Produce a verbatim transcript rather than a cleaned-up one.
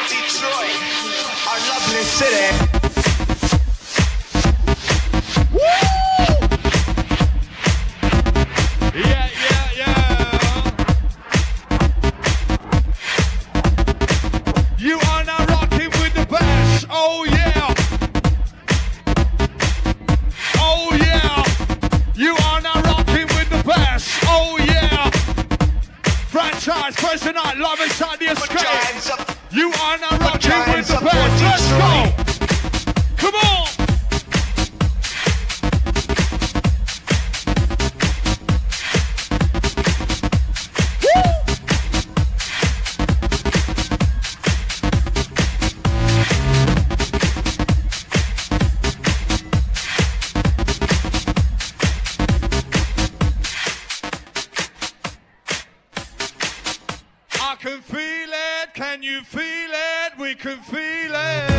Detroit, our lovely city. Yeah, yeah, yeah. You are now rocking with the best. Oh yeah. Oh yeah. You are now rocking with the best. Oh yeah. Franchise, Thursday night, live inside the escape. You are now rocking with the best. Let's go. Come on. I can feel it, can you feel it? We can feel it.